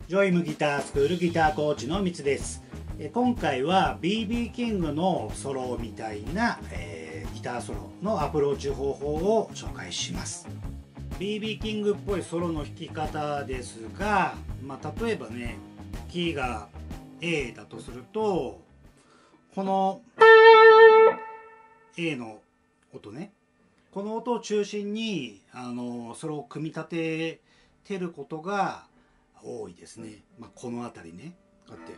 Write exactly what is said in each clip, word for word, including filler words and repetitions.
ジョイムギタースクールギターコーチのみつです。今回は ビービー キングのソロみたいな、えー、ギターソロのアプローチ方法を紹介します。ビービー キングっぽいソロの弾き方ですが、まあ、例えばね、キーが A だとすると、この A の音ね、この音を中心にあのソロを組み立ててることが多いですね。まあ、この辺りね、こうやって。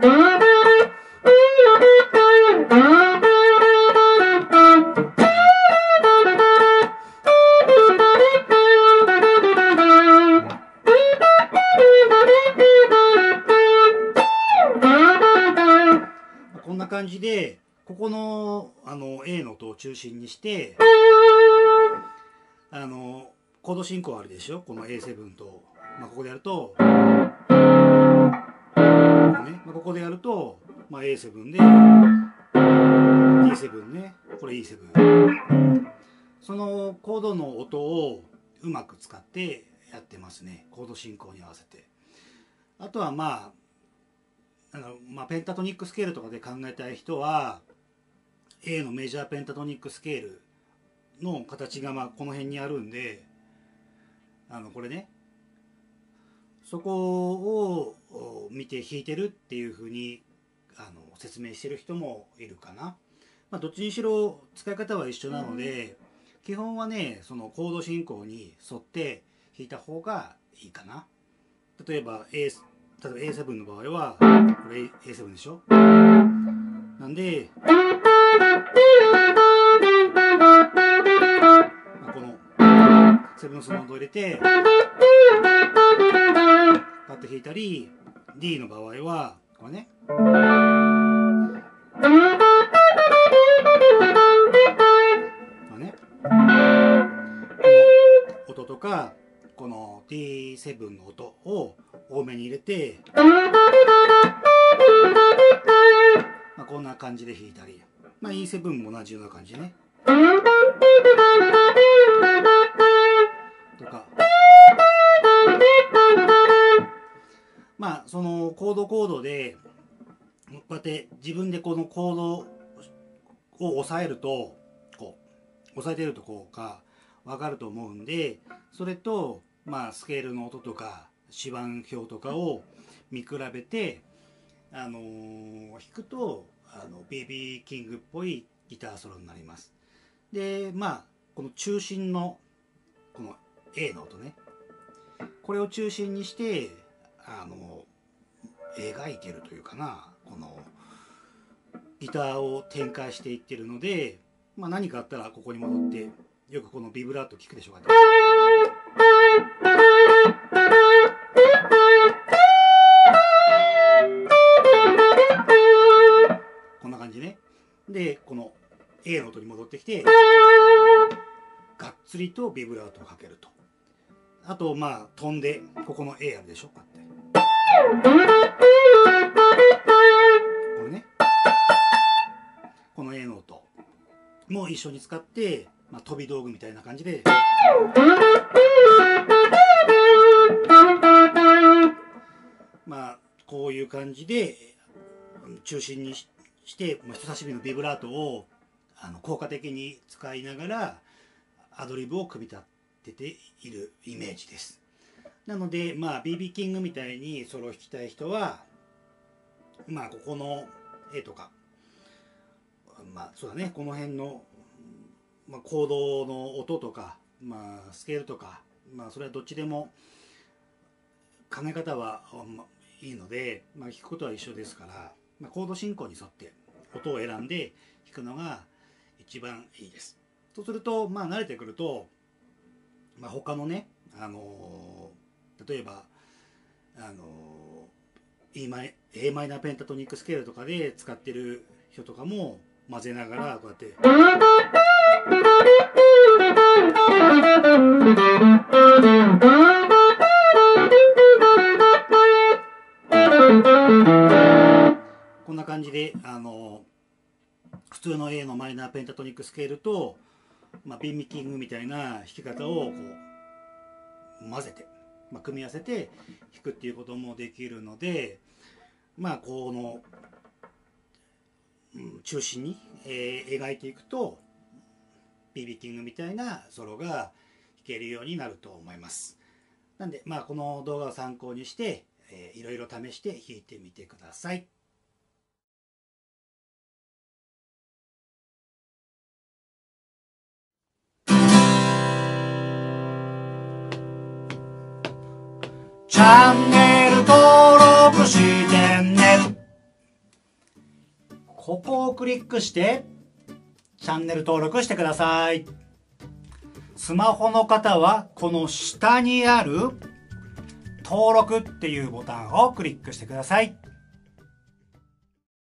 こんな感じで、ここのあの A の音を中心にして、あのコード進行あるでしょ、この エーセブン と、まあ、ここでやると、こ, ねまあ、ここでやると、まあ、エーセブン で イーセブン ね、これ イーセブン、そのコードの音をうまく使ってやってますね、コード進行に合わせて。あとはまああの、まあ、ペンタトニックスケールとかで考えたい人は A のメジャーペンタトニックスケールの形がまあこの辺にあるんで、あのこれね、そこを見て弾いてるっていう風にあの説明してる人もいるかな。まあ、どっちにしろ使い方は一緒なので、基本はね、そのコード進行に沿って弾いた方がいいかな。例えば A、例えば エーセブン の場合はこれ エーセブン でしょ。なんで、まあ、このセブンスの音を入れてパッと弾いたり、 D の場合はこれね、まあね、この音とかこの ディーセブン の音を多めに入れて、まあ、こんな感じで弾いたり、まあ、イーセブン も同じような感じねとか、まあそのコードコードでこうやって自分でこのコードを押さえると、こう押さえてるとこうか分かると思うんで、それとまあスケールの音とか指板表とかを見比べて、あのー、弾くとあの ビービー キングっぽいギターソロになります。でまあこの中心のこの A の音ね、これを中心にしてあの描いてるというかな、このギターを展開していってるので、まあ、何かあったらここに戻って、よくこのビブラート聞くでしょうかね。こんな感じね。でこの A の音に戻ってきてがっつりとビブラートをかけると。あとまあ飛んでここの A あるでしょ、こうやってこれね、この A の音も一緒に使って、まあ、飛び道具みたいな感じでまあこういう感じで中心にして、まあ、人差し指のビブラートをあの効果的に使いながらアドリブを組み立てているイメージです。なのでまあ ビービー キングみたいにソロを弾きたい人は、まあここの A とか、まあそうだね、この辺の、まあ、コードの音とか、まあ、スケールとか、まあそれはどっちでも考え方は、まあ、いいので、まあ、弾くことは一緒ですから、まあ、コード進行に沿って音を選んで弾くのが一番いいです。そうするとまあ慣れてくると、まあ、他のね、あのー、例えばあのー、E マイ A マイナーペンタトニックスケールとかで使ってる人とかも混ぜながらこうやってこんな感じで、あの普通の A のマイナーペンタトニックスケールと、まあ、ビービー キングみたいな弾き方をこう混ぜてまあ、組み合わせて弾くっていうこともできるので、まあこの、うん、中心に、えー、描いていくと ビービー キングみたいなソロが弾けるようになると思います。なんで、まあ、この動画を参考にして、えー、いろいろ試して弾いてみてください。チャンネル登録してね。ここをクリックしてチャンネル登録してください。スマホの方はこの下にある登録っていうボタンをクリックしてください。